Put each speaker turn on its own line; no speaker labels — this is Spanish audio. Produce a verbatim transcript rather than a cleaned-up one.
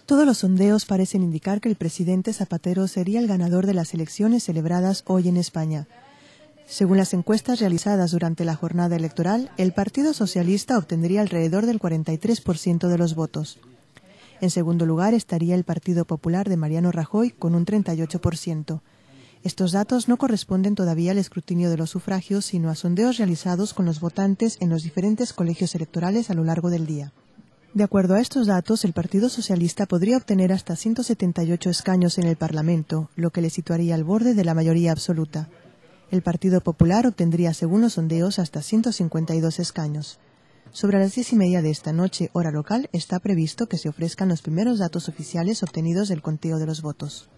Todos los sondeos parecen indicar que el presidente Zapatero sería el ganador de las elecciones celebradas hoy en España. Según las encuestas realizadas durante la jornada electoral, el Partido Socialista obtendría alrededor del cuarenta y tres por ciento de los votos. En segundo lugar estaría el Partido Popular de Mariano Rajoy con un treinta y ocho por ciento. Estos datos no corresponden todavía al escrutinio de los sufragios, sino a sondeos realizados con los votantes en los diferentes colegios electorales a lo largo del día. De acuerdo a estos datos, el Partido Socialista podría obtener hasta ciento setenta y ocho escaños en el Parlamento, lo que le situaría al borde de la mayoría absoluta. El Partido Popular obtendría, según los sondeos, hasta ciento cincuenta y dos escaños. Sobre las diez y media de esta noche, hora local, está previsto que se ofrezcan los primeros datos oficiales obtenidos del conteo de los votos.